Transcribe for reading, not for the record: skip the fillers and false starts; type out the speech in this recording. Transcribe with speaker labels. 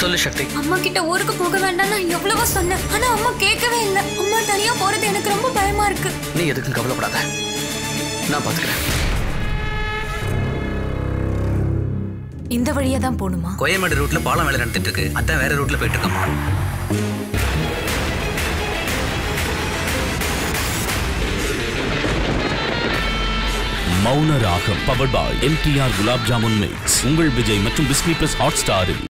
Speaker 1: சொல்லு சக்தி.
Speaker 2: அம்மா கிட்ட ஊருக்கு போக வேண்டாம் நான் எவ்வளவோ சொன்னேன். ஆனா அம்மா கேட்கவே இல்லை. அம்மா தனியா போறது எனக்கு ரொம்ப பயமா இருக்கு.
Speaker 1: நீ எதுக்கும் கவலைப்படாத, நான் பாத்துக்கிறேன்.
Speaker 2: இந்த வழியா தான் போணுமா?
Speaker 3: கோயம்பேடு ரூட்ல பாலம் வேலை நடந்துட்டு இருக்கு. அதான் வேற ரூட்ல போயிட்டு இருக்கோம்.
Speaker 4: Mouna Raagam powered by MTR gulab jamun mix. உங்கள் விஜய் மற்றும் டிஸ்னி+ ஹாட் ஸ்டாரில்